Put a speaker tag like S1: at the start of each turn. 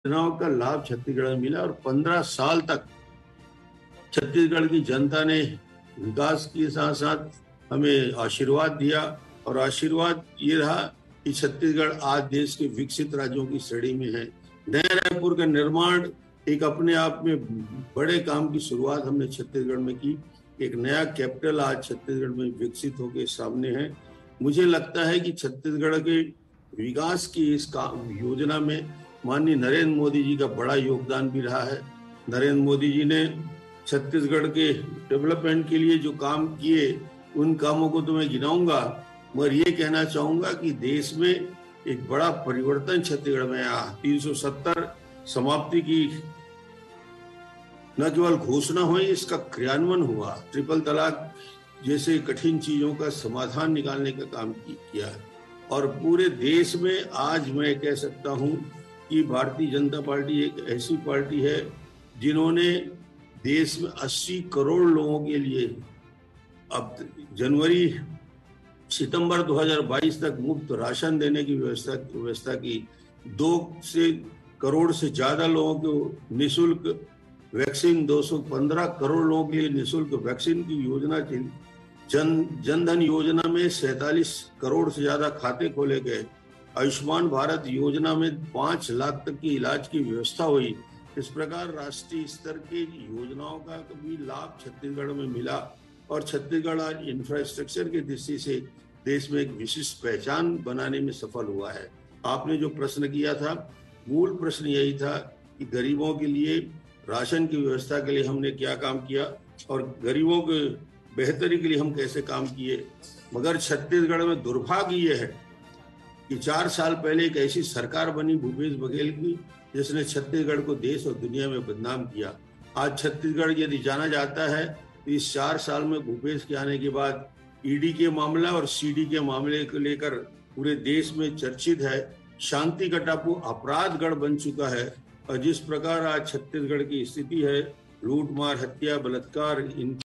S1: योजनाओं का लाभ छत्तीसगढ़ में मिला और 15 साल तक छत्तीसगढ़ की जनता ने विकास के साथ साथ हमें आशीर्वाद दिया और आशीर्वाद ये रहा कि छत्तीसगढ़ आज देश के विकसित राज्यों की श्रेणी में है। नया रायपुर का निर्माण एक अपने आप में बड़े काम की शुरुआत हमने छत्तीसगढ़ में की। एक नया कैपिटल आज छत्तीसगढ़ में विकसित होकर सामने है। मुझे लगता है कि छत्तीसगढ़ के विकास की इस योजना में माननीय नरेंद्र मोदी जी का बड़ा योगदान भी रहा है। नरेंद्र मोदी जी ने छत्तीसगढ़ के डेवलपमेंट के लिए जो काम किए उन कामों को तो मैं गिनाऊंगा, मगर ये कहना चाहूंगा कि देश में एक बड़ा परिवर्तन छत्तीसगढ़ में आया। 370 समाप्ति की न केवल घोषणा हुई, इसका क्रियान्वयन हुआ। ट्रिपल तलाक जैसे कठिन चीजों का समाधान निकालने का काम किया है और पूरे देश में आज मैं कह सकता हूं कि भारतीय जनता पार्टी एक ऐसी पार्टी है जिन्होंने देश में 80 करोड़ लोगों के लिए अब सितंबर 2022 तक मुफ्त राशन देने की व्यवस्था की। 2 करोड़ से ज्यादा लोगों को निःशुल्क वैक्सीन, 215 करोड़ लोगों के लिए निःशुल्क वैक्सीन की योजना चली। जनधन योजना में 47 करोड़ से ज्यादा खाते खोले गए। आयुष्मान भारत योजना में 5 लाख तक की इलाज की व्यवस्था हुई। इस प्रकार राष्ट्रीय स्तर की योजनाओं का भी लाभ छत्तीसगढ़ में मिला और छत्तीसगढ़ आज इंफ्रास्ट्रक्चर की दृष्टि से देश में एक विशिष्ट पहचान बनाने में सफल हुआ है। आपने जो प्रश्न किया था, मूल प्रश्न यही था कि गरीबों के लिए राशन की व्यवस्था के लिए हमने क्या काम किया और गरीबों के बेहतरी के लिए हम कैसे काम किए। मगर छत्तीसगढ़ में दुर्भाग्य ये है कि 4 साल पहले एक ऐसी सरकार बनी भूपेश बघेल की जिसने छत्तीसगढ़ को देश और दुनिया में बदनाम किया। आज छत्तीसगढ़ यदि जाना जाता है तो इस 4 साल में भूपेश के आने के बाद ईडी के मामला और सीडी के मामले को लेकर पूरे देश में चर्चित है। शांति का टापू अपराधगढ़ बन चुका है और जिस प्रकार आज छत्तीसगढ़ की स्थिति है, लूट मार, हत्या, बलात्कार, इन